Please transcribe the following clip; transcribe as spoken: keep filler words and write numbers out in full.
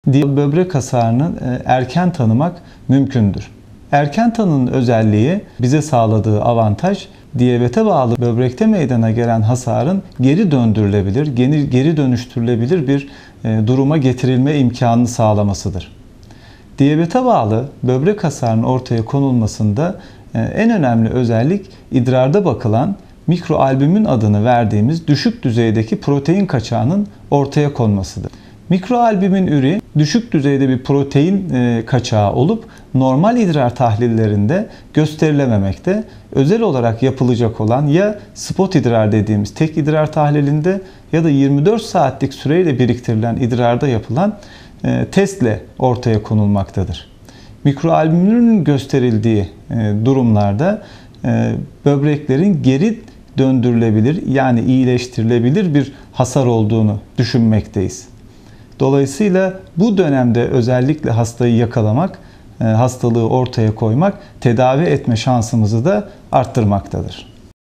Böbrek hasarını erken tanımak mümkündür. Erken tanının özelliği, bize sağladığı avantaj, diyabete bağlı böbrekte meydana gelen hasarın geri döndürülebilir, geri dönüştürülebilir bir duruma getirilme imkanını sağlamasıdır. Diyabete bağlı böbrek hasarının ortaya konulmasında en önemli özellik idrarda bakılan mikroalbümin adını verdiğimiz düşük düzeydeki protein kaçağının ortaya konmasıdır. Mikroalbümin üri düşük düzeyde bir protein kaçağı olup normal idrar tahlillerinde gösterilememekte. Özel olarak yapılacak olan ya spot idrar dediğimiz tek idrar tahlilinde ya da yirmi dört saatlik süreyle biriktirilen idrarda yapılan testle ortaya konulmaktadır. Mikroalbüminin gösterildiği durumlarda böbreklerin geri döndürülebilir, yani iyileştirilebilir bir hasar olduğunu düşünmekteyiz. Dolayısıyla bu dönemde özellikle hastayı yakalamak, hastalığı ortaya koymak, tedavi etme şansımızı da arttırmaktadır.